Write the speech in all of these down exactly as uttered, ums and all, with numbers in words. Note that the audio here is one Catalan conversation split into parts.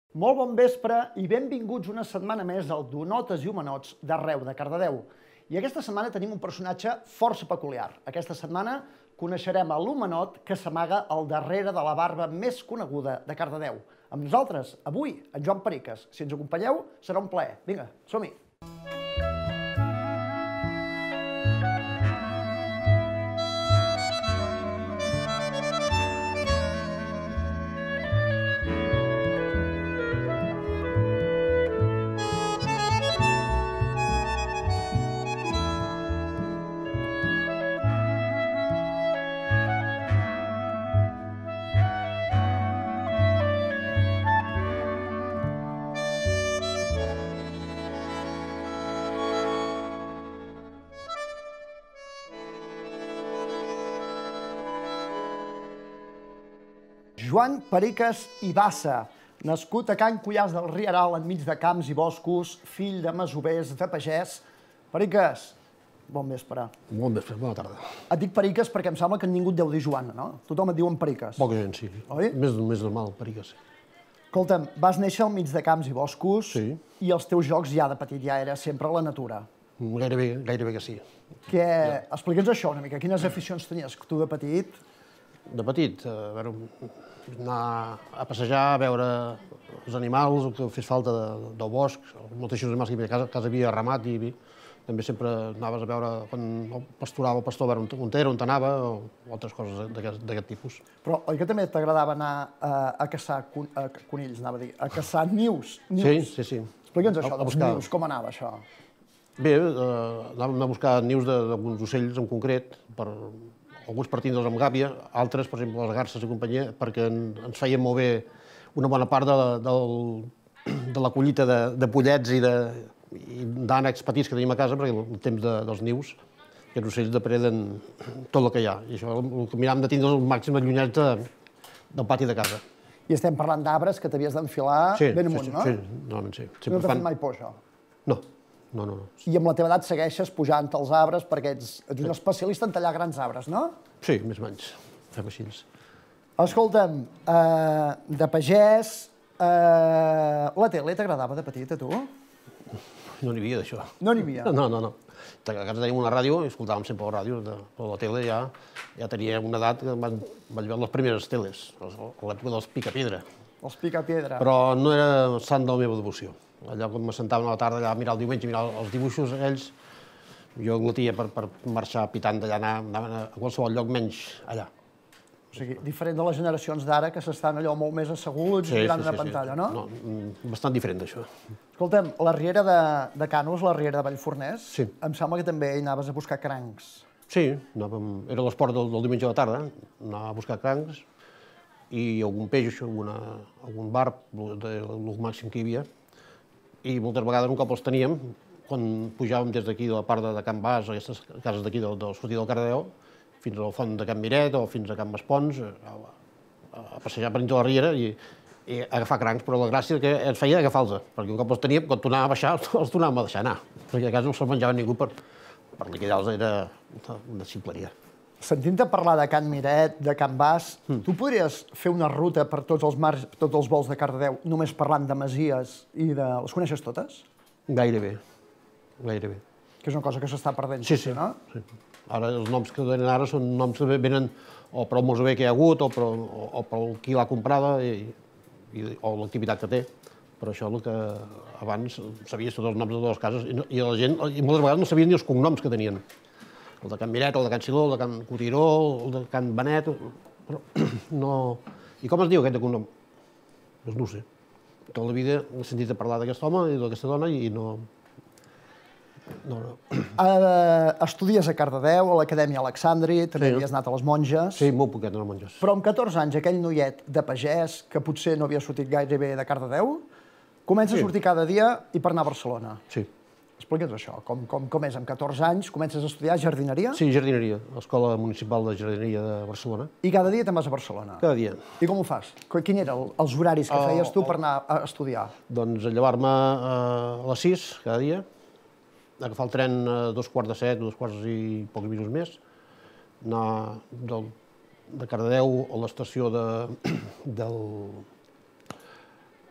Molt bon vespre i benvinguts una setmana més al Donotes i Homenots d'arreu de Cardedeu. I aquesta setmana tenim un personatge força peculiar. Aquesta setmana coneixerem a l'homenot que s'amaga al darrere de la barba més coneguda de Cardedeu. Amb nosaltres, avui, en Joan Periques. Si ens acompanyeu, serà un plaer. Vinga, som-hi! Joan Periques i Bassa, nascut a Can Cuiàs del Rieral, enmig de camps i boscos, fill de masovers, de pagès. Periques, bon vespre. Bon vespre, bona tarda. Et dic Periques perquè em sembla que ningú et deu dir Joan, no? Tothom et diu en Periques. Poca gent, sí. Oi? Més, més normal, Periques. Escolta'm, vas néixer al mig de camps i boscos. Sí. I els teus jocs ja de petit ja era sempre la natura. Gairebé, gairebé que sí. Que... Ja. Explica'ns això una mica, quines aficions tenies tu de petit? De petit, a veure, anar a passejar, a veure els animals, el que fes falta de, del bosc, molts animals que hi havia a casa, a casa havia ramat i també sempre anaves a veure quan pasturava el pastor, a veure on era, on anava, o altres coses d'aquest tipus. Però oi que també t'agradava anar a, a caçar con, a, conills, anava a dir, a caçar nius? nius? Sí, sí, sí. Explica'ns això a, a dels buscar... nius, com anava això? Bé, eh, anàvem a buscar nius d'alguns ocells en concret, per alguns partint-los amb gàbia, altres, per exemple, les garces i companyia, perquè ens feien molt bé una bona part de, de, de la collita de, de pollets i d'ànecs petits que tenim a casa, perquè el temps de, dels nius, aquests ocells depreden tot el que hi ha. I això el que miràvem de tindre el màxim allunyat de, del pati de casa. I estem parlant d'arbres que t'havies d'enfilar sí, ben amunt, sí, no? Sí, normalment sí. Sempre no t'ha fet mai por, això? No. No, no, no. I amb la teva edat segueixes pujant als arbres perquè ets, ets un especialista en tallar grans arbres, no? Sí, més o menys. Fem així. Escolta'm, eh, de pagès, eh, la tele t'agradava de petit, a tu? No n'hi havia, d'això. No n'hi havia? No, no, no. A casa teníem una ràdio i escoltàvem sempre la ràdio, però la tele ja, ja tenia una edat que van, van veure les primeres teles, a l'època dels Picapedra. Els Picapedra. Però no era sant de la meva devoció. Allò quan m'assentaven a la tarda allà a mirar el diumenge, a mirar els dibuixos aquells, jo englotia per, per marxar pitant d'allà, anar a qualsevol lloc menys allà. O sigui, diferent de les generacions d'ara, que s'estan allò molt més asseguts sí, mirant sí, una sí, pantalla, sí. no? No? Bastant diferent d'això. Escolta'm, la riera de, de Cànols, la riera de Vallfornès, sí. Em sembla que també hi anaves a buscar crancs. Sí, anàvem, era l'esport del, del diumenge a la tarda, anava a buscar crancs i algun peix, alguna, algun barb, el màxim que hi havia. I moltes vegades, un cop els teníem, quan pujàvem des d'aquí, de la part de Can Bas, aquestes cases d'aquí, del, del sortir del Cardedeu, fins al font de Can Miret o fins a Can Maspons, a, a passejar per dintre la riera i, i agafar crancs, però la gràcia que ens feia agafar-los, perquè un cop els teníem, quan tornàvem a baixar, els tornàvem a deixar anar, perquè a casa no se'ls menjava ningú per, per liquidar-los, era una ximpleria. Sentint-te parlar de Can Miret, de Can Bas, mm. tu podries fer una ruta per tots els mars, tots els vols de Cardedeu, només parlant de masies i de... Les coneixes totes? Gairebé, gairebé. Que és una cosa que s'està perdent, sí, sí, no? Sí. Ara els noms que donen ara són noms que venen o per el masover que hi ha hagut o per, o, o per qui l'ha comprada i, i, o l'activitat que té. Però això és el que abans sabies tots els noms de totes les cases i, no, i la gent, i moltes vegades no sabien ni els cognoms que tenien. El de Can Miret, el de Can Siló, el de Can Cotiró, el de Can Benet, però no... I com es diu aquest de cognom? Doncs no ho sé. Tota la vida he sentit a parlar d'aquest home i d'aquesta dona i no... No, no. Uh, estudies a Cardedeu, a l'Acadèmia Alexandri, també sí. Havies anat a les monges. Sí, molt poquet a les monges. Però amb catorze anys, aquell noiet de pagès, que potser no havia sortit gairebé de Cardedeu, comença sí. a sortir cada dia i per anar a Barcelona. Sí. Explica'ns això, com, com, com és, amb catorze anys comences a estudiar jardineria? Sí, jardineria, a l'Escola Municipal de Jardineria de Barcelona. I cada dia te'n vas a Barcelona? Cada dia. I com ho fas? Quin eren els horaris que feies tu per anar a estudiar? Doncs llevar-me a les sis cada dia, agafar el tren a dos quarts de set, dos quarts i pocs minuts més, anar del, de Cardedeu a l'estació de, del,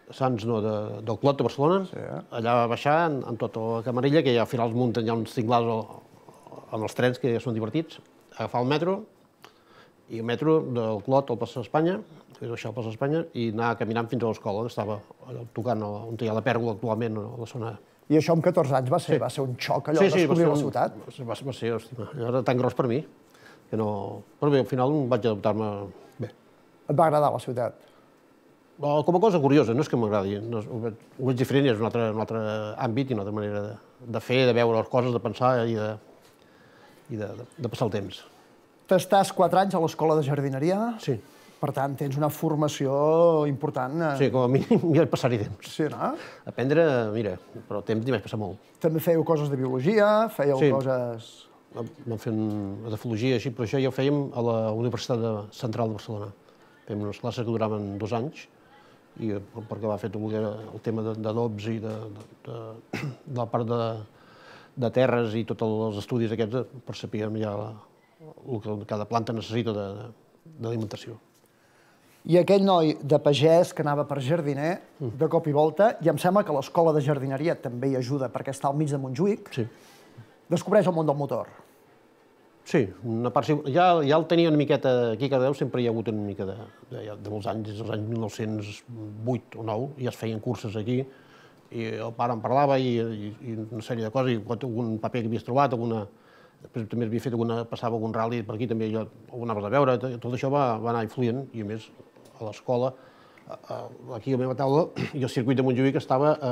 Sants, no, de, del Clot de Barcelona, sí, eh? Allà a baixar en, en tota la camarilla, que ja al final es munten ja uns cinglars amb els trens, que ja són divertits, agafar el metro, i el metro del Clot al Plaça d'Espanya, que és això al Plaça d'Espanya, i anar caminant fins a l'escola, que estava tocant on hi ha la Pèrgola actualment, a la zona. I això amb catorze anys va ser, sí. va ser un xoc, allò, sí, sí, descobrir la un, ciutat? Sí, va, va ser, hòstia, era tan gros per mi, que no... Però bé, al final vaig adaptar-me bé. Et va agradar la ciutat? Com a cosa curiosa, no és que m'agradi, no, ho veig diferent, és un altre, un altre àmbit i una altra manera de, de fer, de veure les coses, de pensar i de, i de, de, de passar el temps. T'estàs quatre anys a l'escola de jardineria? Sí. Per tant, tens una formació important. Sí, com a mínim hi vaig passar-hi temps. Sí, no? Aprendre, mira, però temps n'hi vaig passar molt. També fèieu coses de biologia, fèieu sí. coses... Vam fer edafologia, així, però això ja ho fèiem a la Universitat Central de Barcelona. Fèiem unes classes que duraven dos anys, i perquè va fer tot el tema d'adobs i de, de, de, de la part de, de terres i tots els estudis aquests, per saber ja la, el que cada planta necessita d'alimentació. I aquell noi de pagès que anava per jardiner, de cop i volta, i em sembla que l'escola de jardineria també hi ajuda perquè està al mig de Montjuïc, sí. Descobreix el món del motor. Sí, una part, ja, ja el tenia una miqueta aquí a Cardedeu, sempre hi ha hagut una mica de, de, de molts anys, des dels anys mil nou-cents vuit o nou, ja es feien curses aquí, i el pare em parlava i, i, i una sèrie de coses, i algun paper que havies trobat, alguna, després també havia fet alguna, passava algun rally per aquí, també jo ho anaves a veure, tot això va, va anar influint, i a més a l'escola, aquí a la meva taula, i el circuit de Montjuïc estava a,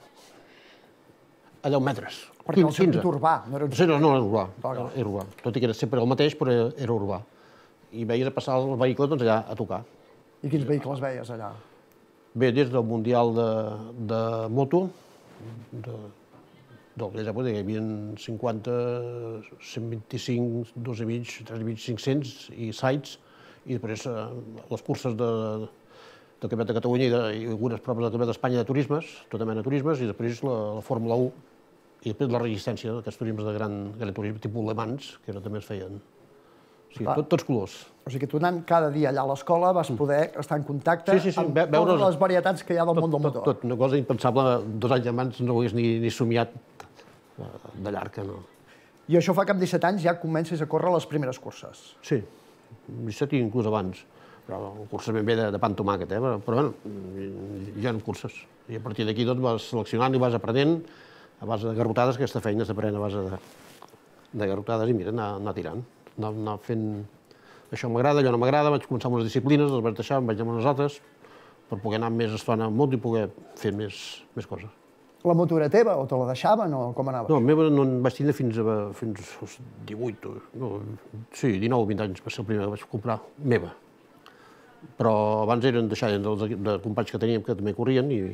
a deu metres. Perquè el circuit urbà, no era un... Sí, no, no era urbà, era urbà. Tot i que era sempre el mateix, però era urbà. I veies a passar el vehicle doncs, allà a tocar. I quins vehicles veies allà? Bé, des del Mundial de, de moto, de, del que ja pot dir, hi havia cinquanta, cent vint-i-cinc, dos i mig, tres i mig, cinc-cents i sites, i després eh, les curses de, del Campionat de Catalunya i, de, i algunes proves del Campionat d'Espanya de turismes, tota mena de turismes, i després la, la Fórmula u, i després la resistència d'aquests turismes de gran, gran turisme, tipus Le Mans, que era, també es feien. O sigui, tot, tots colors. O sigui que tu anant cada dia allà a l'escola vas poder estar en contacte sí, sí, sí, amb ve, totes les varietats que hi ha del tot, món del motor. Tot, tot, una cosa impensable, dos anys abans no ho hagués ni, ni somiat de llarg, que no. I això fa que amb disset anys ja comencis a córrer les primeres curses. Sí, disset i inclús abans. Però curses ben bé de, de pa amb tomàquet, eh? Però, però bueno, hi ha curses. I a partir d'aquí doncs vas seleccionant i vas aprenent a base de garrotades, que aquesta feina s'aprèn a base de, de garrotades i mira, anar, anar tirant, anar, anar fent... Això m'agrada, allò no m'agrada, vaig començar amb unes disciplines, les vaig deixar, em vaig anar amb unes altres, per poder anar més estona amb moto i poder fer més, més coses. La moto era teva o te la deixaven o com anaves? No, la meva no en vaig tindre fins a fins als divuit, no, sí, dinou o vint anys va ser el primer que vaig comprar, meva. Però abans eren deixades de, de companys que teníem que també corrien i...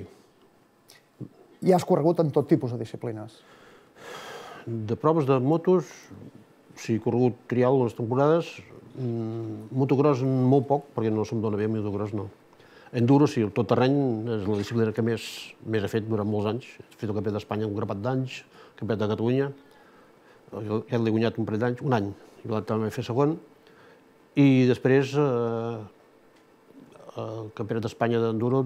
I has corregut en tot tipus de disciplines? De proves de motos, sí, he corregut trial unes temporades, motocross molt poc, perquè no se'm dona bé motocross, no. Enduro, sí, el tot terreny és la disciplina que més, més he fet durant molts anys. He fet el Campionat d'Espanya un grapat d'anys, el Campionat de Catalunya, aquest l'he guanyat un parell d'anys, un any, i l'altre també he fet segon. I després, eh, el Campionat d'Espanya d'Enduro,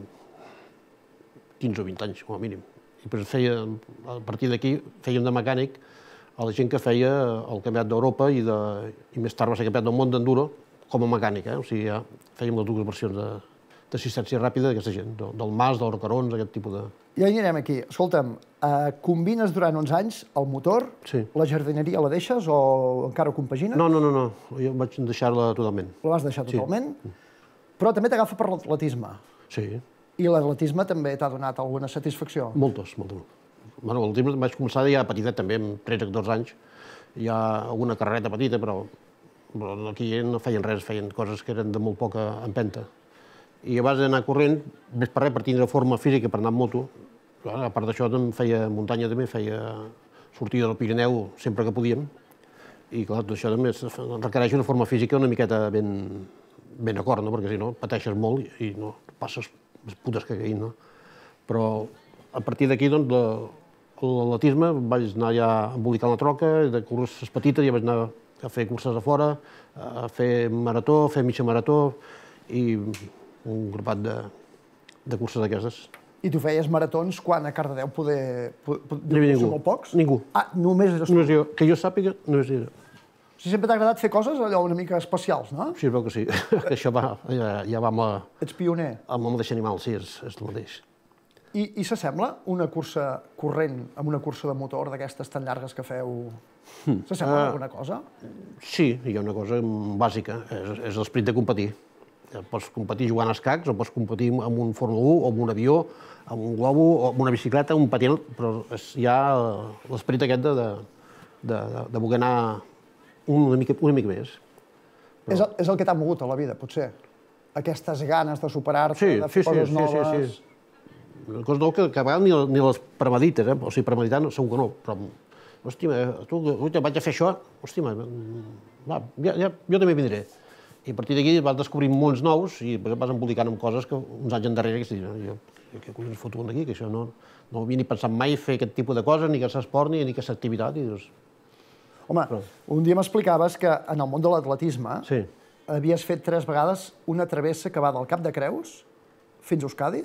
quinze o vint anys, com a mínim. I després feia, a partir d'aquí, fèiem de mecànic a la gent que feia el Campionat d'Europa i, de, i més tard va ser Campionat del món d'Enduro com a mecànic, eh? O sigui, ja fèiem les dues versions d'assistència ràpida d'aquesta gent, del, del Mas, del Rocarons, aquest tipus de... Ja anirem aquí. Escolta'm, eh, combines durant uns anys el motor, sí. La jardineria la deixes o encara ho compagines? No, no, no, no. Jo vaig deixar-la totalment. La vas deixar totalment? Sí. Però també t'agafa per l'atletisme. Sí. I l'atletisme també t'ha donat alguna satisfacció? Moltes, moltes. Bueno, l'atletisme vaig començar ja petitet, també, amb tretze o catorze anys. Hi ha alguna carrereta petita, però, però aquí no feien res, feien coses que eren de molt poca empenta. I a base d'anar corrent, més per res, per tindre forma física per anar amb moto. A part d'això, feia muntanya també, feia sortida del Pirineu sempre que podíem. I clar, tot això també requereix una forma física una miqueta ben, ben acord, no? Perquè si no pateixes molt i no passes les putes que caïn, no? Però a partir d'aquí, doncs, l'atletisme vaig anar ja embolicant la troca, de curses petites ja vaig anar a fer curses a fora, a fer marató, a fer mitja marató i un grapat de, de curses d'aquestes. I tu feies maratons quan a Cardedeu poder... No hi havia ningú. Molt pocs? Ningú. Ah, només eres tu? Només jo. Que jo sàpiga, només jo. O sigui, sempre t'ha agradat fer coses allò una mica especials, no? Sí, es veu que sí. Que això va, ja, ja va amb, la, Ets pioner. amb el mateix animal, sí, és, és el mateix. I, i s'assembla una cursa corrent amb una cursa de motor d'aquestes tan llargues que feu? S'assembla Uh, alguna cosa? Sí, hi ha una cosa bàsica, és, és l'esperit de competir. Pots competir jugant a escacs, o pots competir amb un Fórmula u, o amb un avió, amb un globo, o amb una bicicleta, un patinat, però és, hi ha l'esperit aquest de, de, de, de voler anar una mica, una mica més. Però... És, el, és el que t'ha mogut a la vida, potser? Aquestes ganes de superar-te, sí, de fer sí, coses sí, noves... Sí, sí, sí. Coses noves que, que a vegades ni, ni les premedites, eh? O sigui, premeditant segur que no, però... Hòstia, tu, ui, vaig a fer això, hòstia, va, ja, ja, jo també vindré. I a partir d'aquí vas descobrint mons nous i vas embolicant amb coses que uns anys endarrere que jo, jo, què collons foto aquí, que això no, no havia ni pensat mai fer aquest tipus de coses, ni que s'esport, ni, ni que s'activitat. I dius... Home, però... un dia m'explicaves que en el món de l'atletisme sí. havies fet tres vegades una travessa que va del Cap de Creus fins a Euskadi?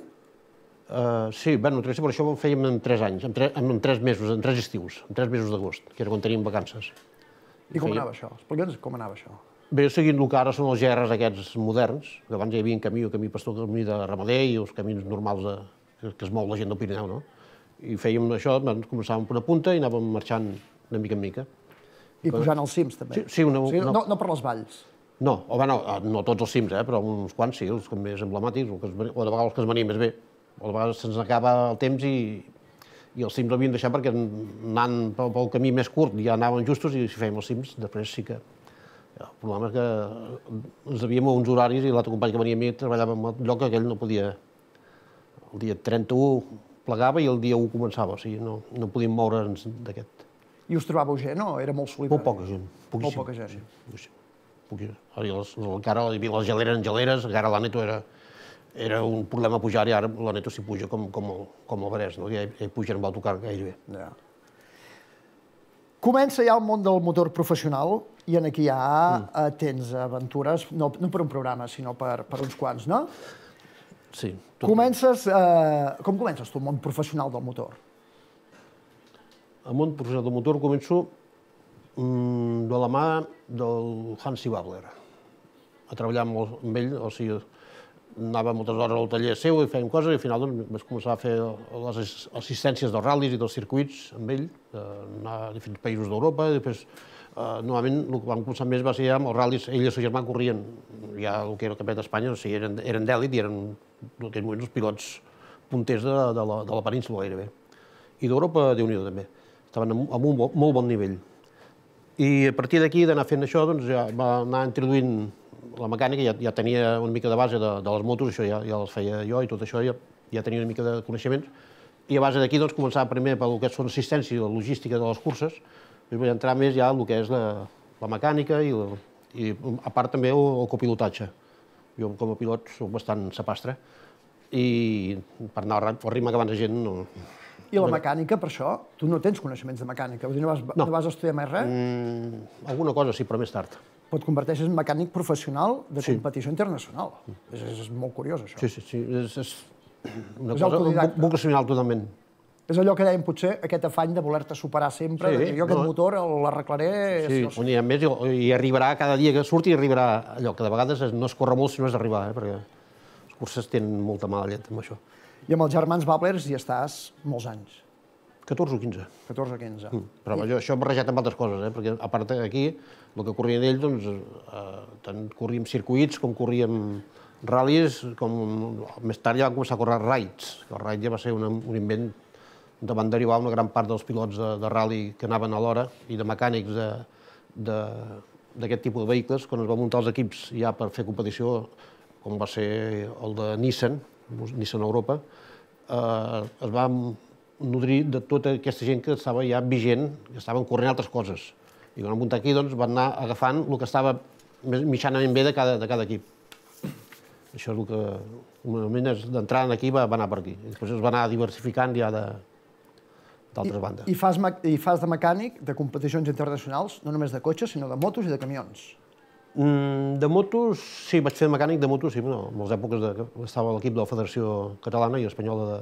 Uh, sí, bueno, travessa, però això ho fèiem en tres anys, en, tre, en tres mesos, en tres estius, en tres mesos d'agost, que era quan teníem vacances. I com anava això? Explica'ns com anava això. Bé, seguint el que ara són els G Rs aquests moderns, que abans hi havia camí, o camí pastor, camí de ramader i els camins normals de, que, que es mou la gent del Pirineu, no? I fèiem això, començàvem per una punta i anàvem marxant de mica en mica. I pujant als cims, també? Sí, sí una, o sigui, una... no, no per les valls? No, o bé, no, no tots els cims, eh, però uns quants sí, els més emblemàtics, o, que es, o de vegades els que es venien més bé. O de vegades se'ns acaba el temps i, i els cims l'havien deixat perquè anant pel, pel camí més curt ja anàvem justos i si fèiem els cims, després sí que... El problema és que ens havíem uns horaris i l'altre company que venia a mi treballava en un lloc que aquell no podia... El dia trenta-u plegava i el dia u començava, o sigui, no, no podíem moure'ns d'aquest. I us trobàveu gent o era molt solitari? Molt poca gent. Poquíssim. Molt poca gent. Sí, poquíssim. Poquíssim. Les, encara hi havia les geleres en geleres, encara l'Aneto era, era un problema pujar i ara l'Aneto s'hi puja com, com, el, com el Barès, no? Ja hi pugen amb autocar gairebé. Ja. Comença ja el món del motor professional i en aquí ja mm. tens aventures, no, no per un programa, sinó per, per uns quants, no? Sí. Tot. Comences, eh, com comences tu el món professional del motor? El món professional del motor començo mm, de la mà del Hansi Babler, a treballar amb, amb ell, o sigui, anava moltes hores al taller seu i fèiem coses i al final doncs, vaig començar a fer les assistències dels ral·lis i dels circuits amb ell, anar a diferents països d'Europa i després, eh, normalment, el que vam començar més va ser amb els ral·lis, ell i el seu germà corrien ja el que era el campionat d'Espanya, o sigui, eren, eren d'èlit i eren en aquells moments els pilots punters de, de, la, de la península gairebé. I d'Europa, Déu-n'hi-do també, estaven amb un bo, molt bon nivell. I a partir d'aquí d'anar fent això, doncs ja va anar introduint la mecànica, ja, ja tenia una mica de base de, de les motos, això ja, ja les feia jo i tot això ja, ja tenia una mica de coneixements. I a base d'aquí doncs, començava primer pel que són assistència i la logística de les curses, i vaig entrar més ja en el que és la, la mecànica i, la, i a part també el, el copilotatge. Jo com a pilot soc bastant sapastre i per anar al ritme que abans la gent no... I la mecànica, per això, tu no tens coneixements de mecànica, vull dir, no vas, no. no vas estudiar mai res? Mm, alguna cosa sí, però més tard. Però et converteixes en mecànic professional de sí. competició internacional. És, és, és molt curiós, això. Sí, sí, sí. És, és una és cosa vocacional totalment. És allò que dèiem, potser, aquest afany de voler-te superar sempre, sí, de dir, jo aquest no. motor l'arreglaré... Sí, no sé. un dia més i, i arribarà, cada dia que surti arribarà allò, que de vegades no es corre molt si no és d'arribar, eh, perquè les curses tenen molta mala llet amb això. I amb els germans Bablers hi estàs molts anys. catorze o quinze. catorze o quinze. Mm. Però I... això barrejat amb altres coses, eh? Perquè a part d'aquí, el que corrien ells, doncs, eh, tant corríem circuits com corríem ral·lis, com més tard ja van començar a córrer raids. El raid ja va ser una, un invent de van derivar una gran part dels pilots de, de ral·li que anaven a l'hora i de mecànics d'aquest tipus de vehicles, quan es van muntar els equips ja per fer competició, com va ser el de Nissan, Nissan Europa, eh, es va nodrir de tota aquesta gent que estava ja vigent, que estaven corrent altres coses. I quan van muntar aquí, doncs, van anar agafant el que estava mitjanament bé de cada, de cada equip. Això és el que, un moment d'entrar aquí, va, va anar per aquí. I després es va anar diversificant ja d'altres bandes. I fas, I fas de mecànic de competicions internacionals, no només de cotxes, sinó de motos i de camions. De motos, sí, vaig fer de mecànic de motos, sí, en les èpoques que estava a l'equip de la Federació Catalana i Espanyola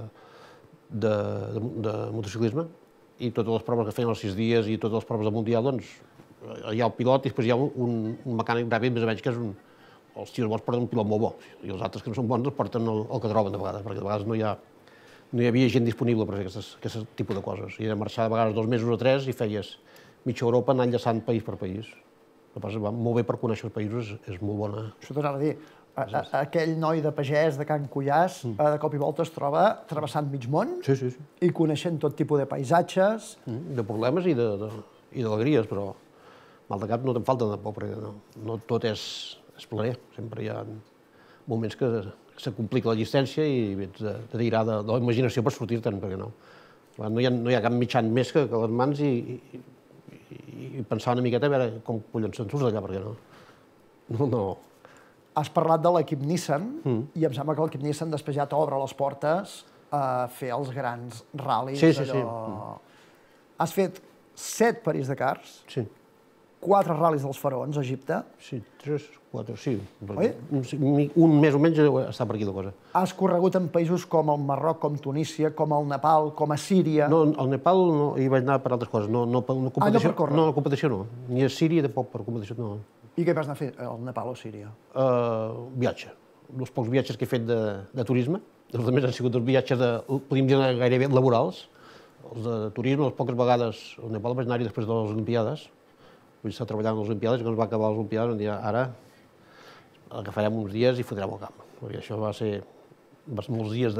de motociclisme, i totes les proves que feien els sis dies i totes les proves del Mundial, doncs, hi ha el pilot i després hi ha un mecànic ràpid, més o menys, que és un... Els tios bons porten un pilot molt bo, i els altres que no són bons els porten el que troben de vegades, perquè de vegades no hi ha no hi havia gent disponible per fer aquest tipus de coses. I era marxar de vegades dos mesos o tres i feies mitja Europa anar enllaçant país per país. El que passa va molt bé per conèixer els països, és molt bona. Això t'anava a dir, aquell noi de pagès de Can Cullàs, de cop i volta es troba travessant mig món i coneixent tot tipus de paisatges. De problemes i d'alegries, però mal de cap no te'n falta tampoc, perquè no tot és plaer. Sempre hi ha moments que se complica l'existència i ets de tirar de la imaginació per sortir-te'n, perquè no. No hi ha cap mitjan més que les mans i pensar una miqueta a veure com collons se'n surts d'allà, perquè no. No. Has parlat de l'equip Nissan i em sembla que l'equip Nissan després ja t'obre les portes a fer els grans ral·lis. Sí, sí, sí. Has fet set París-Dakars, quatre ral·lis dels faraons a Egipte. Sí, tres, quatre, sí. Un més o menys està per aquí la cosa. Has corregut en països com el Marroc, com Tunísia, com el Nepal, com a Síria. No, al Nepal hi vaig anar per altres coses, no per competició. No, per competició no. Ni a Síria tampoc per competició no. I què vas anar a fer al Nepal o Síria? Viatge. Els pocs viatges que he fet de turisme. Els altres han sigut els viatges, podríem dir, gairebé laborals. Els de turisme, les poques vegades al Nepal vaig anar-hi després de les Olimpiades. Vaig estar treballant a les Olimpiades i quan es va acabar les Olimpiades vam dir ara agafarem uns dies i fotrem el camp. Perquè això va ser molts dies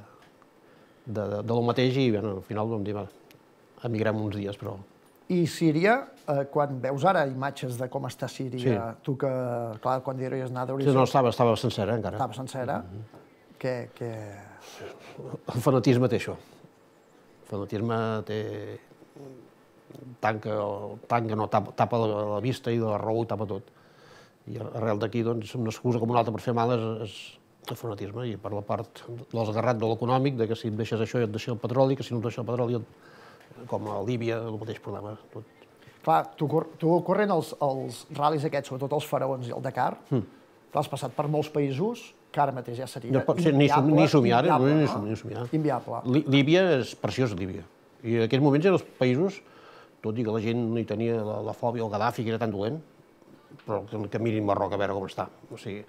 del mateix i al final vam dir emigrem uns dies, però... I Síria, quan veus ara imatges de com està Síria, tu que, clar, quan diries anar d'origen... No, estava sencera encara. Estava sencera? Què... El fanatisme té això. El fanatisme té... tanca no tapa la vista i la raó ho tapa tot. I arrel d'aquí, doncs, una excusa com una altra per fer mal és el fanatisme. I per la part de l'esgarrat de l'econòmic, que si et deixes això i et deixes el petroli, que si no et deixes el petroli, com a Líbia, el mateix problema. Clar, tu corrent els ral·lis aquests, sobretot els faraons i el Dakar, t'has passat per molts països que ara mateix ja seria inviable. Ni somiar, ni somiar. Inviable. Líbia és preciós, Líbia. I en aquells moments eren els països, tot i que la gent no hi tenia la fòbia al Gaddafi, que era tan dolent, però que mirin Marroc a veure com està. O sigui,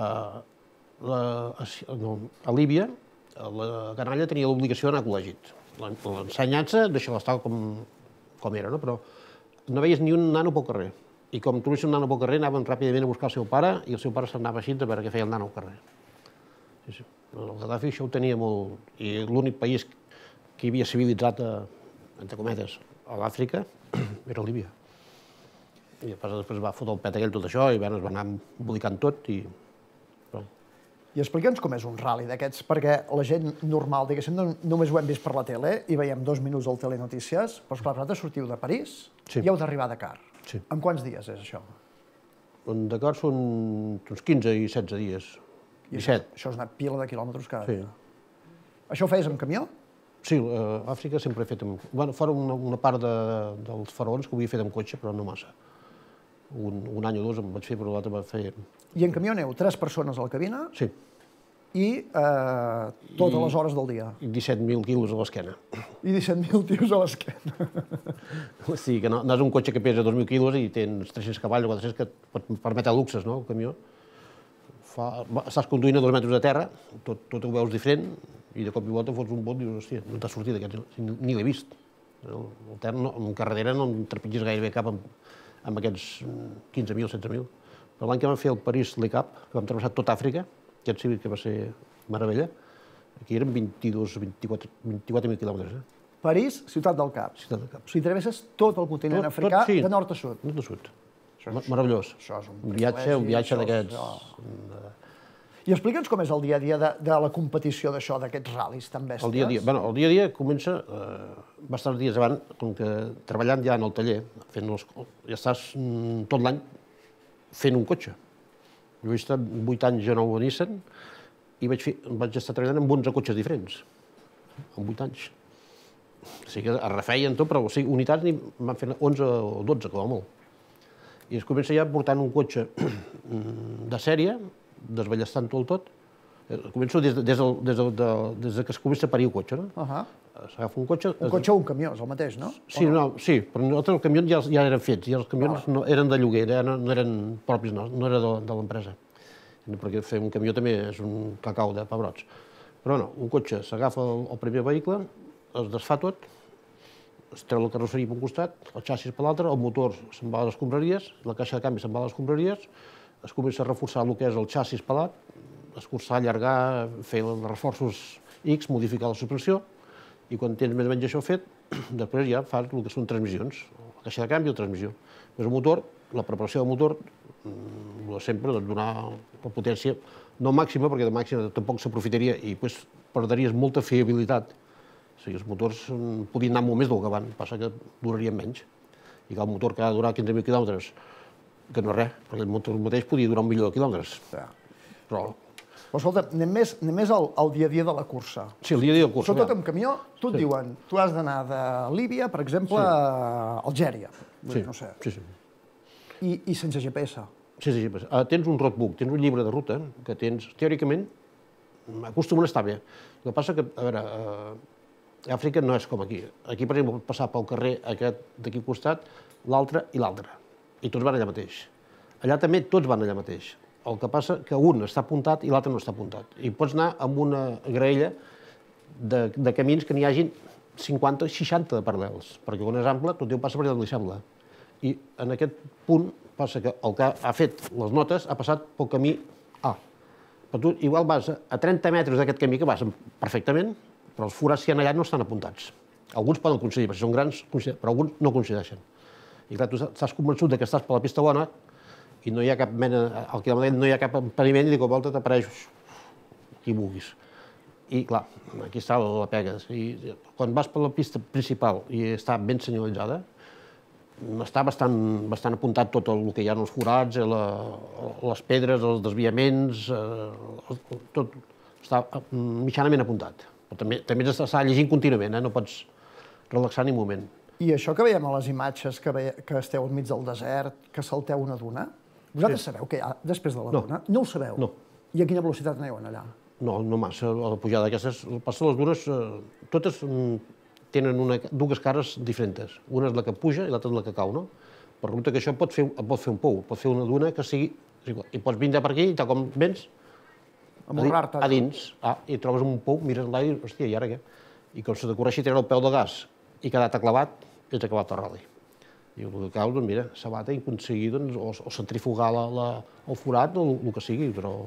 a Líbia, la canalla tenia l'obligació d'anar a col·legi. L'ensenyança, deixa-la estar com era, però no veies ni un nano pel carrer. I com trobessin un nano pel carrer, anaven ràpidament a buscar el seu pare i el seu pare s'anava així a veure què feia el nano al carrer. El Gaddafi això ho tenia molt... I l'únic país que hi havia civilitzat, entre cometes, a l'Àfrica, era Líbia. I després va fotre el pet aquell tot això i es va anar embolicant tot i... I explica'ns com és un ral·li d'aquests, perquè la gent normal, diguéssim, només ho hem vist per la tele i veiem dos minuts al Telenotícies, però esclar, vosaltres sortiu de París i heu d'arribar a Dakar. En quants dies és això? En Dakar són uns quinze i setze dies. disset. Això és una pila de quilòmetres cada dia. Això ho feies amb camió? Sí, a Àfrica sempre he fet amb... Bueno, fora una part dels faraons que ho havia fet amb cotxe, però no massa. Un any o dos em vaig fer, però l'altre va fer... I en camió aneu tres persones a la cabina? Sí. I totes les hores del dia? I disset mil quilos a l'esquena. I disset mil tios a l'esquena. Sí, que no és un cotxe que pesa dos mil quilos i tens tres-cents cavalls o quatre-cents que et pot permetre luxes, no?, el camió. Estàs conduint a dos metres de terra, tot ho veus diferent, i de cop i volta fots un bot i dius, hòstia, no t'has sortit d'aquests, ni l'he vist. En carretera no em trepitgis gairebé cap amb aquests quinze mil, setze mil. Però l'any que vam fer el París-Le Cap, que vam travessar tot Àfrica, aquest sí que va ser meravella, aquí eren vint-i-dos, vint-i-quatre mil quilòmetres. París, Ciutat del Cap. Ciutat del Cap. O sigui, travesses tot el continent africà de nord a sud. Nord a sud. Meravellós. Un viatge, un viatge d'aquests... I explica'ns com és el dia a dia de la competició d'això, d'aquests ral·lis tan bèsties. El dia a dia, bueno, el dia a dia comença bastants dies abans, com que treballant ja en el taller, ja estàs tot l'any fent un cotxe. Jo vaig estar vuit anys a nou a Nissan i vaig estar treballant amb onze cotxes diferents, en vuit anys. O sigui que es refeien tot, però unitats van fer onze o dotze, com a molt. I es comença ja portant un cotxe de sèrie, desballestant-ho el tot. Començo des, des, del, des, del, de, des de que es comença a parir el cotxe, no? Uh -huh. S'agafa un cotxe... Un cotxe o un camió, és el mateix, no? Sí, no? No, sí, però nosaltres els camions ja, ja eren fets, i els camions no, eren de lloguer, no, no eren propis, no, no era de, de l'empresa. Perquè fer un camió també és un cacau de pebrots. Però no, un cotxe s'agafa el, el primer vehicle, es desfà tot, es treu la carrosseria per un costat, el xassis per l'altre, el motor se'n va a les escombraries, la caixa de canvi se'n va a les escombraries, es comença a reforçar el que és el xassis pelat, escurçar, allargar, fer els reforços X, modificar la suspensió, i quan tens més o menys això fet, després ja fas el que són transmissions, la caixa de canvi o transmissió. Però el motor, la preparació del motor, sempre donar la potència, no màxima, perquè de màxima tampoc s'aprofitaria i després perdries molta fiabilitat. O sigui, els motors podien anar molt més del que van, passa que durarien menys. I que el motor que ha de durar quinze mil quilòmetres, que no és res, perquè el motor mateix podia durar un milió de quilòmetres. Però... Però escolta, anem més, anem més al, al dia a dia de la cursa. Sí, el dia a dia de la cursa. Sobretot amb camió, tu et sí. diuen, tu has d'anar de Líbia, per exemple, sí. a Algèria. Sí, no sé. sí, sí. I, I sense G P S. Sí, sí, sí. Uh, tens un roadbook, tens un llibre de ruta que tens, teòricament, acostumen a estar bé. El que passa que, a veure, uh, Àfrica no és com aquí. Aquí, per exemple, pot passar pel carrer aquest d'aquí al costat, l'altre i l'altre. I tots van allà mateix. Allà també tots van allà mateix. El que passa que un està apuntat i l'altre no està apuntat. I pots anar amb una graella de, de camins que n'hi hagin cinquanta o seixanta de paral·lels, perquè quan és ample, tot Déu passa per allà on li sembla. I en aquest punt passa que el que ha fet les notes ha passat pel camí A. Però tu igual vas a trenta metres d'aquest camí que vas perfectament, però els forats que hi ha allà no estan apuntats. Alguns poden coincidir, perquè són grans, però alguns no coincideixen. I clar, tu estàs convençut que estàs per la pista bona i no hi ha cap mena, al quilòmetre no hi ha cap impediment i de cop volta t'apareix qui vulguis. I clar, aquí està la pega. I quan vas per la pista principal i està ben senyalitzada, està bastant, bastant apuntat tot el que hi ha els forats, la, les pedres, els desviaments, eh, tot està mitjanament apuntat. Però també, també s'està llegint contínuament, eh? No pots relaxar ni un moment. I això que veiem a les imatges, que, ve, que esteu enmig del desert, que salteu una duna, vosaltres sí. sabeu què hi ha després de la no. duna? No ho sabeu? No. I a quina velocitat aneu allà? No, no massa. A la pujada aquestes, passa les dunes, eh, totes tenen una, dues cares diferents. Una és la que puja i l'altra és la que cau, no? Per ruta que això pot fer, pot fer un pou, pot fer una duna que sigui... I pots vindre per aquí i tal com vens, amorrar-te a dins, ah, i trobes un pou, mires l'aire i dius, hòstia, i ara què? I com se t'ocorreixi treure el peu de gas i quedar-te clavat, ets acabat el ral·li. I el que cau, doncs mira, s'abata i aconseguir doncs, o, o centrifugar la, la, el forat o el que sigui, però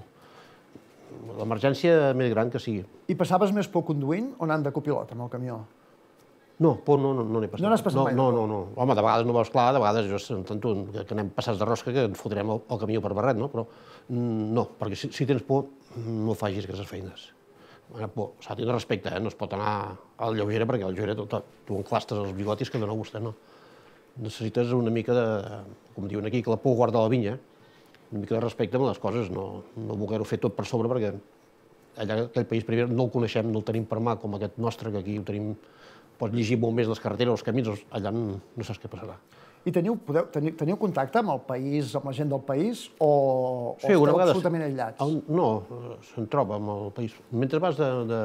l'emergència més gran que sigui. I passaves més por conduint o anant de copilot amb el camió? No, por no n'he no, no passat. No n'has passat no, mai? No, no, no. Home, de vegades no veus clar, de vegades jo sento que, que anem passats de rosca, que ens fotrem el, el camió per barret, no? Però no, perquè si, si tens por, no facis aquestes feines. Por, s'ha de tenir respecte, eh? No es pot anar a la lleugera, perquè a la lleugera tu, tu enclastes els bigotis que dona gust, no? Necessites una mica de, com diuen aquí, que la por guarda la vinya, una mica de respecte amb les coses, no, no voler-ho fer tot per sobre, perquè allà aquell país primer no el coneixem, no el tenim per mà, com aquest nostre, que aquí ho tenim, pots llegir molt més les carreteres, els camins, allà no, no saps què passarà. I teniu, podeu, teniu, teniu contacte amb el país, amb la gent del país, o, o sí, esteu vegada, absolutament aïllats? El, no, se'n troba amb el país. Mentre vas de, de,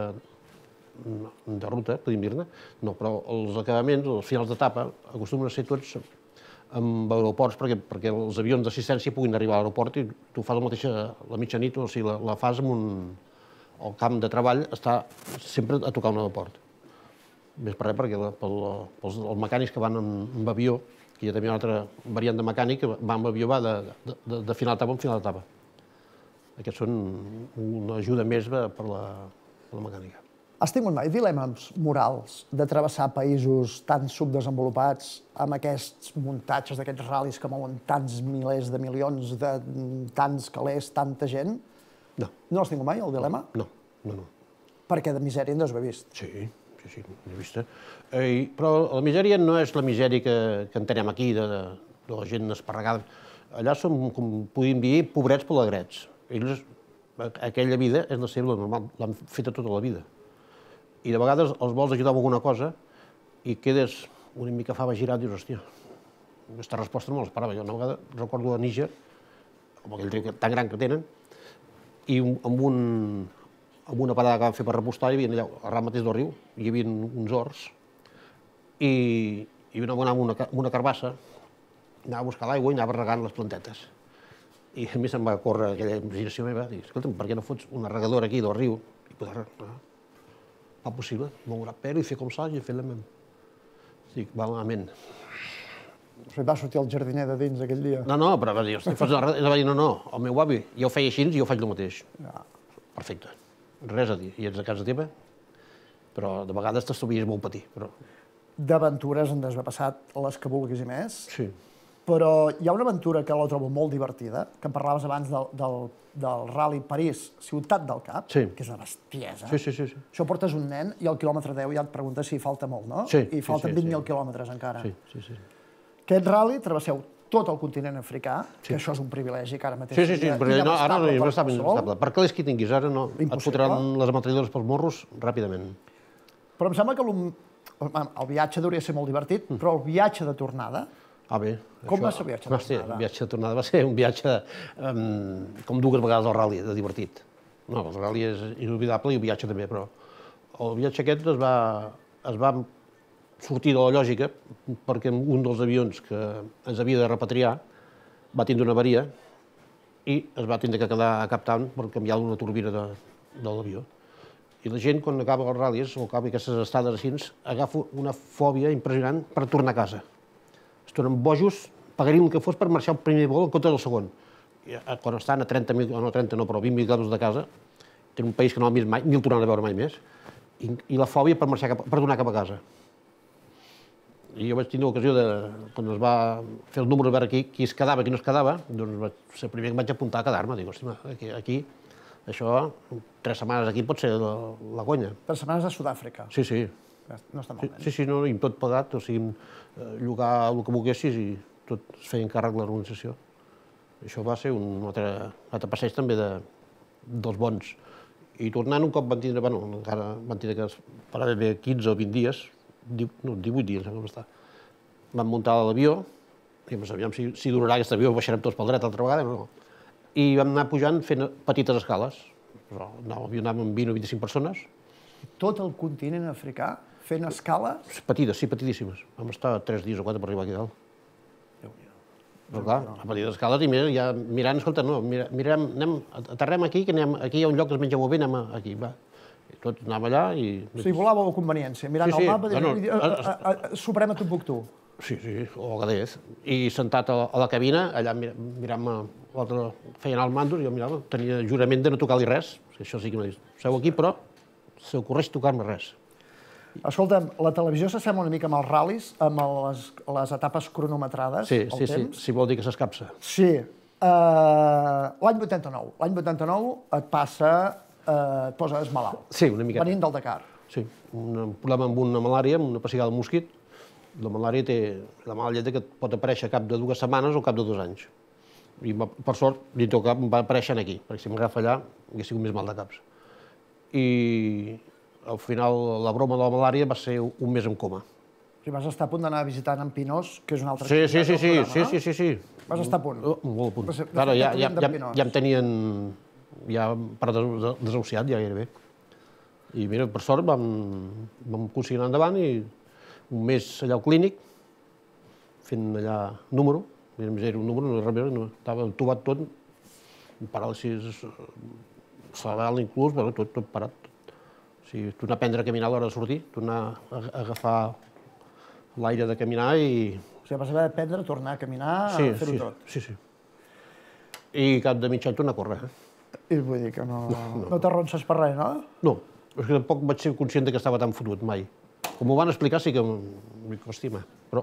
de ruta, podríem dir-ne, no, però els acabaments, els finals d'etapa, acostumen a ser tots amb aeroports perquè, perquè els avions d'assistència puguin arribar a l'aeroport i tu fas la mateixa la mitjanit, o sigui, la, la fas en un... El camp de treball està sempre a tocar un aeroport. Més per res perquè la, pel, pels, els mecànics que van amb, amb avió, que hi ha també una altra variant de mecànic, que va amb avió, va de, de, de final d'etapa en final d'etapa. Aquests són una ajuda més per la, per la mecànica. Has tingut mai dilemes morals de travessar països tan subdesenvolupats amb aquests muntatges d'aquests ral·lis que mouen tants milers de milions, de tants calés, tanta gent? No. No has tingut mai, el dilema? No, no, no. Perquè de misèria en deus haver vist. Sí, sí, sí, n'he vist. Eh, però la misèria no és la misèria que, que entenem aquí, de, de, de la gent esparregada. Allà som, com podríem dir, pobrets pelagrets. Ells, aquella vida és la seva, la normal, l'han feta tota la vida. I de vegades els vols ajudar amb alguna cosa i quedes una mica fava girat i dius, hòstia, aquesta resposta no me l'esperava. Jo una vegada recordo a Níger, amb aquell riu tan gran que tenen, i amb, un, amb una parada que vam fer per repostar, hi havia allà, arran mateix del riu, hi havia uns horts, i, i anava amb una, amb una carbassa, anava a buscar l'aigua i anava regant les plantetes. I a mi se'm va córrer aquella imaginació meva, dic, escolta'm, per què no fots una regadora aquí del riu i poder regar? Va possible, moure pèl i fer com s'hagi, fer la meva. Dic, va, amén. Va sortir el jardiner de dins aquell dia. No, no, però va dir, hosti, fos una regadora. I va dir, no, no, el meu avi ja ho feia així i jo faig el mateix. Perfecte, res a dir, i ets a casa teva, però de vegades t'estovies molt petit. D'aventures en has passat les que vulguis i més. Sí. Però hi ha una aventura que la trobo molt divertida, que em parlaves abans del, del, del Rally París, Ciutat del Cap, sí. que és una bestiesa. Sí, sí, sí, sí. Això portes un nen i al quilòmetre deu ja et preguntes si falta molt, no? Sí. I falten sí, sí, vint mil sí. quilòmetres encara. Sí, sí, sí. Aquest rally travesseu tot el continent africà, sí. que això és un privilegi que ara mateix... Sí, sí, sí, perquè no, ara no està ben inestable. Per calés que tinguis ara, no, et fotran les ametralladores pels morros ràpidament. Però em sembla que el viatge hauria de ser molt divertit, mm. però el viatge de tornada... Ah, bé. Com va ser el viatge de tornada? El viatge de tornada va ser un viatge um, com dues vegades el rally, de divertit. No, el rally és inolvidable i el viatge també, però el viatge aquest es va, es va sortir de la lògica perquè un dels avions que ens havia de repatriar va tindre una avaria i es va tindre que quedar a Cap Town per canviar una turbina de, de l'avió. I la gent, quan acaba els ral·lis o acaba aquestes estades així, agafa una fòbia impressionant per tornar a casa. Es tornen bojos, pagarien el que fos per marxar el primer vol en compte del segon. I, quan estan a trenta mil, no trenta no, però vint mil quilòmetres de casa, tenen un país que no han vist mai, ni el tornaran a veure mai més, i, i la fòbia per, marxar cap, per donar cap a casa. I jo vaig tenir l'ocasió de, quan es va fer el número, a veure qui, qui es quedava, qui no es quedava, doncs vaig ser el primer que em vaig apuntar a quedar-me. Dic, hosti, aquí, aquí, això, tres setmanes aquí pot ser la, la gonya. Tres setmanes a Sud-àfrica. Sí, sí. No està malament. Sí, sí, no, i tot pagat, o sigui, llogar el que volguessis i tot es feia encàrrec de l'organització. Això va ser un altre, altre passeig també de, dels bons. I tornant un cop van tindre, bueno, encara van tindre que parar bé quinze o vint dies, no, divuit dies, com està. Van muntar l'avió, i no sabíem si, si durarà aquest avió, baixarem tots pel dret altra vegada, no. I vam anar pujant fent petites escales. Anàvem amb vint o vint-i-cinc persones. Tot el continent africà fent escales? Petites, sí, petidíssimes. Vam estar tres dies o quatre per arribar aquí dalt. Però clar, a petites escales i ja mirant, escolta, no, mirem, anem, aterrem aquí, que anem, aquí hi ha un lloc que es menja molt bé, anem aquí, va. I tot anàvem allà i... O sigui, volàveu a conveniència, mirant el mapa, Suprema Tombuctú. Sí, sí, o Agadez. I sentat a la cabina, allà mirant-me, l'altre feien el mando, i jo mirava, tenia jurament de no tocar-li res. Això sí que m'ha dit, seu aquí, però s'ocorreix tocar-me res. Escolta'm, la televisió s'assembla una mica amb els ral·lis, amb les, les etapes cronometrades, sí, el sí, temps. Sí, sí, vol dir que s'escapsa. Sí. Uh, L'any vuitanta-nou. L'any vuitanta-nou et passa, uh, et poses malalt. Sí, una miqueta. Venint del Dakar. Sí, un problema amb una malària, amb una pessigada de mosquit. La malària té la mala llet que pot aparèixer cap de dues setmanes o cap de dos anys. I per sort, dintre del cap, em va aparèixer aquí, perquè si m'agafa allà, hauria sigut més mal de caps. I al final la broma de la malària va ser un mes en coma. I vas estar a punt d'anar visitant en Pinós, que és un altre... Sí, sí, sí, sí, sí, sí, sí, sí. Vas estar a punt? Molt a punt. Claro, ja, ja, ja, ja em tenien ja per desahuciat, ja gairebé. I mira, per sort vam, vam aconseguir anar endavant i un mes allà al clínic, fent allà número, era un número, no, estava entubat tot, paràlisis cerebral inclús, bueno, tot, tot parat. O sigui, tornar a aprendre a caminar a l'hora de sortir, tornar a agafar l'aire de caminar i... O sigui, vas haver d'aprendre a tornar a caminar, a fer-ho tot. Sí, sí. I cap de mig any tornar a córrer. I vull dir que no, no t'arronses per res, no? No, és que tampoc vaig ser conscient que estava tan fotut, mai. Com m'ho van explicar sí que m'hi costima, però...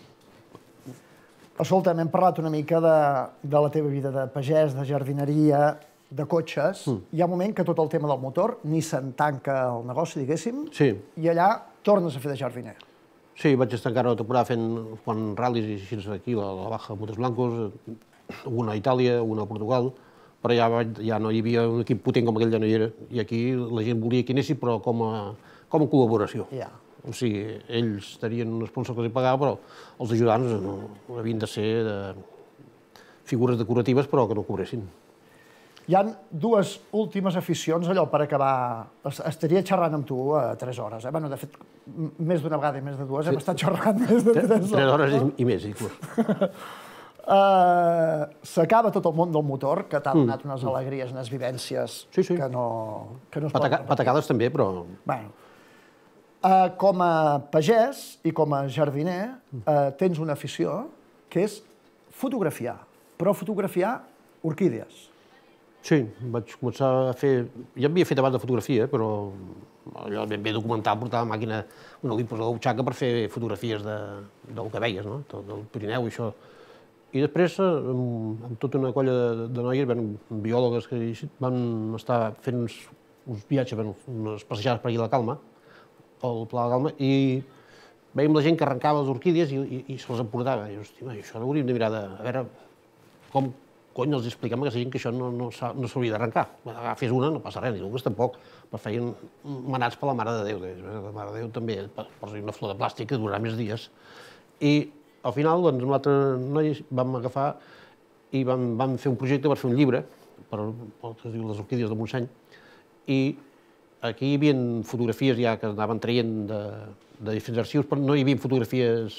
Escolta'm, hem parlat una mica de, de la teva vida de pagès, de jardineria, de cotxes. Mm. Hi ha un moment que tot el tema del motor ni se'n tanca el negoci, diguéssim, sí. I allà tornes a fer de jardiner. Sí, vaig estar encara una temporada fent quan ral·lis i així aquí, a la Baja Montes Blancos, una a Itàlia, una a Portugal, però ja, ja no hi havia un equip potent com aquell, ja no hi era, i aquí la gent volia que anessi, però com a, com a col·laboració. Ja. O sigui, ells tenien un sponsor que els pagava, però els ajudants no, havien de ser de figures decoratives, però que no cobressin. Hi ha dues últimes aficions, allò, per acabar. Estaria xerrant amb tu a tres hores. Eh? Bueno, de fet, més d'una vegada i més de dues hem estat xerrant més de tres hores. Tres hores i més, inclús. Uh, S'acaba tot el món del motor, que t'ha donat unes alegries, unes vivències sí, sí. que no, que no es Pataca, poden... Patacades també, però... Bueno. Uh, com a pagès i com a jardiner uh, tens una afició que és fotografiar, però fotografiar orquídees. Sí, vaig començar a fer... Ja havia fet abans de fotografia, però allò ben bé documental, portava màquina, una Olympus a la butxaca per fer fotografies de, del que veies, no? Del Pirineu i això. I després, amb, amb tota una colla de, de noies, ben, biòlogues que van estar fent uns, uns viatges, ben, unes passejades per aquí a la Calma, al Pla de la Calma, i veiem la gent que arrencava les orquídies i, i, i se les emportava. I, hosti, això no hauríem de mirar de... A veure com cony els expliquem a aquesta gent que això no, no s'hauria d'arrencar. Agafes una, no passa res, ni dues tampoc, però feien manats per la Mare de Déu. La Mare de Déu també posa una flor de plàstic que durarà més dies. I al final, doncs, amb l'altre noi vam agafar i vam, vam fer un projecte per fer un llibre, per, per que es diu Les orquídies de Montseny, i aquí hi havia fotografies ja que anaven traient de, de diferents arxius, però no hi havia fotografies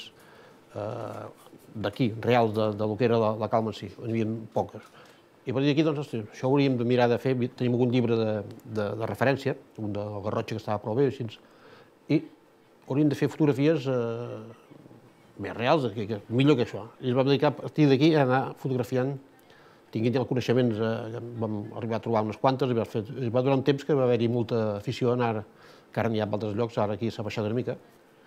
eh, d'aquí, reals, de, de lo que era la, la Calma en si, hi havia poques. I a partir d'aquí, doncs, hosti, això hauríem de mirar de fer, tenim algun llibre de, de, de referència, un del Garrotxa que estava prou bé, així, i hauríem de fer fotografies eh, més reals, que, que, millor que això. I ens vam dedicar a partir d'aquí a anar fotografiant, tinguent ja els coneixements, eh, vam arribar a trobar unes quantes, i va, fer, i va durar un temps que va haver-hi molta afició a anar, que ara n'hi ha en altres llocs, ara aquí s'ha baixat una mica,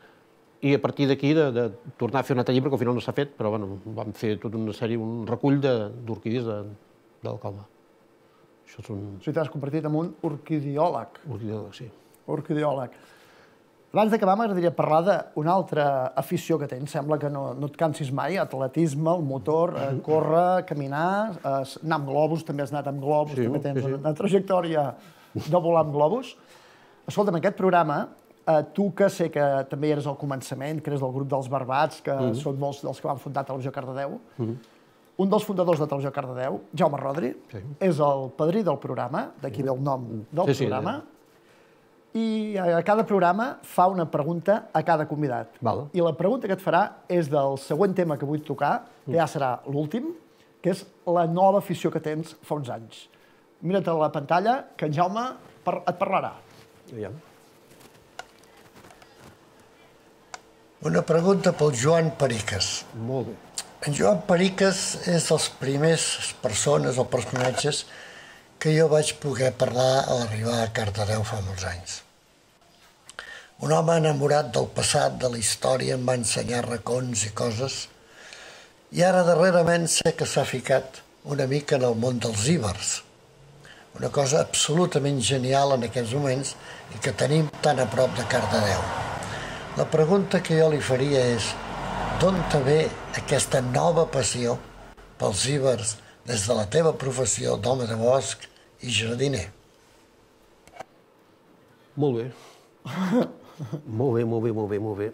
i a partir d'aquí de, de tornar a fer un altre llibre, que al final no s'ha fet, però bueno, vam fer tota una sèrie, un recull d'orquídies de, de, del Calma. Això és un... O sigui, t'has convertit en un orquidiòleg. Orquidiòleg, sí. Orquidiòleg. Abans d'acabar, m'agradaria parlar d'una altra afició que tens. Sembla que no, no et cansis mai, atletisme, el motor, eh, córrer, caminar, eh, anar amb globus, també has anat amb globus, sí, també tens sí, sí. una trajectòria de volar amb globus. Escolta'm, aquest programa, eh, tu que sé que també eres al començament, que eres del grup dels Barbats, que mm -hmm. són molts dels que van fundar Televisió Cardedeu, mm -hmm. un dels fundadors de Televisió Cardedeu, Jaume Rodri, sí. és el padrí del programa, d'aquí ve el nom del sí, programa, sí, i a cada programa fa una pregunta a cada convidat. Val. I la pregunta que et farà és del següent tema que vull tocar, que ja serà l'últim, que és la nova afició que tens fa uns anys. Mira't a la pantalla, que en Jaume et parlarà. Ja. Una pregunta pel Joan Periques. Molt bé. En Joan Periques és de les primeres persones o personatges que jo vaig poder parlar a l'arribar a Cardedeu fa molts anys. Un home enamorat del passat, de la història, em va ensenyar racons i coses, i ara darrerament sé que s'ha ficat una mica en el món dels íbers. Una cosa absolutament genial en aquests moments i que tenim tan a prop de Cardedeu. La pregunta que jo li faria és d'on te ve aquesta nova passió pels íbers des de la teva professió d'home de bosc i jardiner? Molt bé. Molt bé, molt bé, molt bé, molt bé.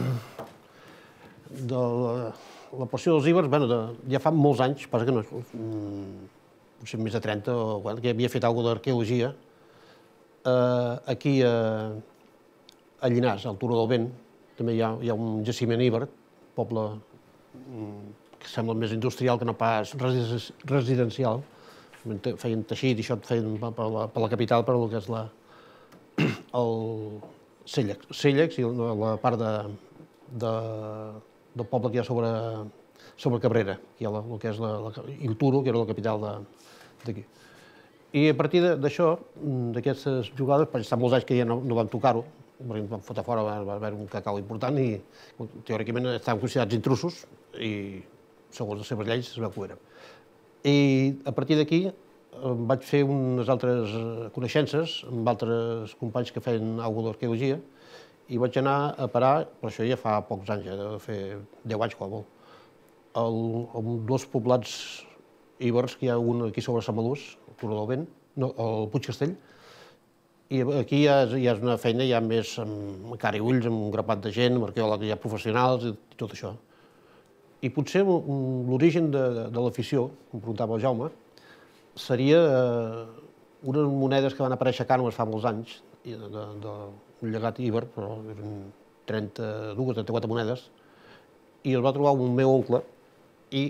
De la, la passió dels íbers, bueno, de, ja fa molts anys, passa que no, potser més de trenta, o quan, que havia fet alguna d'arqueologia, eh, aquí a, a Llinars, al Turó del Vent, també hi ha, hi ha un jaciment íber, poble que sembla més industrial que no pas residencial. Feien teixit i això et feien per la, per la capital, per el que és la, el Cèllex, Cèllex i la part de, de, del poble que hi ha sobre, sobre Cabrera, que hi ha la, el que és la, la, el Turo, que era la capital d'aquí. I a partir d'això, d'aquestes jugades, perquè estan molts anys que ja no, no van tocar-ho, perquè ens van fotre fora, va, va haver un cacau important i teòricament estaven considerats intrusos i segons les seves lleis es veu que ho eren. I a partir d'aquí vaig fer unes altres coneixences amb altres companys que feien alguna d'arqueologia i vaig anar a parar, però això ja fa pocs anys, ja deu fer deu anys qualsevol, en dos poblats íbers, que hi ha un aquí sobre Samalús, el Turó del Vent, no, el Puig Castell, I aquí ja és, ja és una feina ja més amb cara i ulls, amb un grapat de gent, amb arqueòlegs ja professionals i tot això. I potser l'origen de, de l'afició, com preguntava el Jaume, seria eh, unes monedes que van aparèixer a Cànoves fa molts anys, d'un llegat íber, però eren trenta-dues, trenta-quatre monedes, i el va trobar un meu oncle i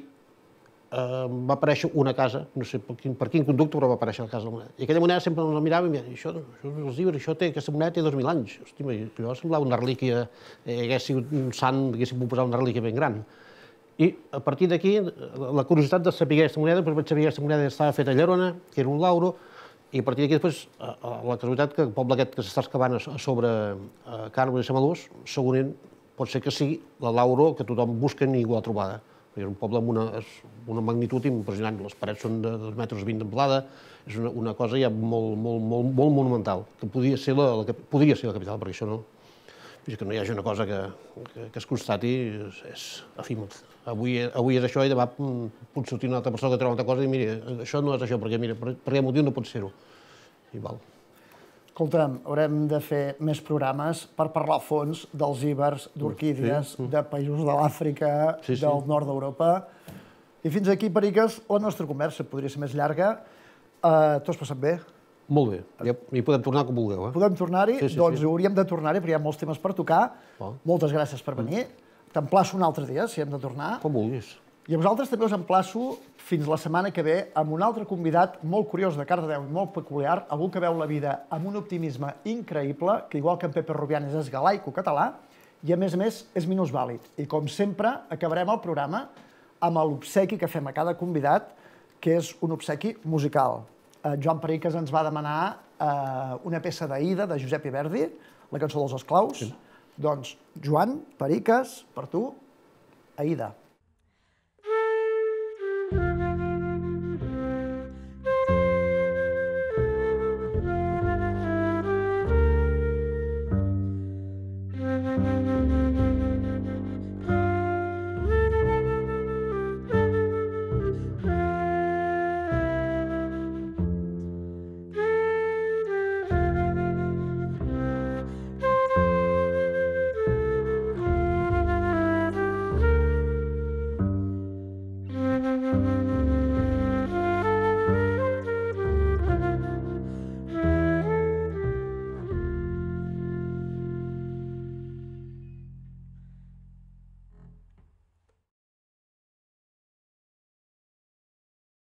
Uh, va aparèixer una casa, no sé per quin, per quin conducte, però va aparèixer la casa de la moneda. I aquella moneda sempre la mirava i em deia, això, això és els llibres, això té, aquesta moneda té dos mil anys. Hosti, allò semblava una relíquia, eh, hagués sigut un sant, haguéssim pogut posar una relíquia ben gran. I a partir d'aquí, la curiositat de saber aquesta moneda, doncs vaig saber que aquesta moneda estava feta a Llerona, que era un lauro, i a partir d'aquí després, la casualitat que el poble aquest que s'està excavant a sobre Cànoves i Samalús, segurament pot ser que sigui la lauro que tothom busca i ningú l'ha trobada. És un poble amb una, una magnitud impressionant. Les parets són de dos metres vint d'amplada, és una, una cosa ja molt, molt, molt, molt monumental, que podria ser la, la, podria ser la capital, perquè això no... És que no hi hagi una cosa que, que, que es constati, és, és efímer. Avui, avui és això i demà pot sortir una altra persona que troba una altra cosa i mira, això no és això, perquè mira, per, per aquest motiu no pot ser-ho. I val. Escolta'm, haurem de fer més programes per parlar a fons dels íbers, d'orquídies, sí, de països de l'Àfrica, sí, sí. del nord d'Europa. I fins aquí, Periques, la nostra conversa podria ser més llarga. Uh, T'ho has passat bé? Molt bé. Ja, hi podem tornar com vulgueu. Eh? Podem tornar-hi? Sí, sí, doncs sí. Hauríem de tornar-hi, perquè hi ha molts temes per tocar. Oh. Moltes gràcies per venir. Mm. T'emplaço un altre dia, si hem de tornar. Com vulguis. I a vosaltres també us emplaço fins la setmana que ve amb un altre convidat molt curiós de Cardedeu i molt peculiar, algú que veu la vida amb un optimisme increïble, que igual que en Pepe Rubianes és galaico-català, i a més a més és minusvàlid. I com sempre acabarem el programa amb l'obsequi que fem a cada convidat, que és un obsequi musical. Eh, Joan Periques ens va demanar eh, una peça d'Aida, de Josep Iverdi, la cançó dels esclaus. Sí. Doncs, Joan Periques, per tu, Aida.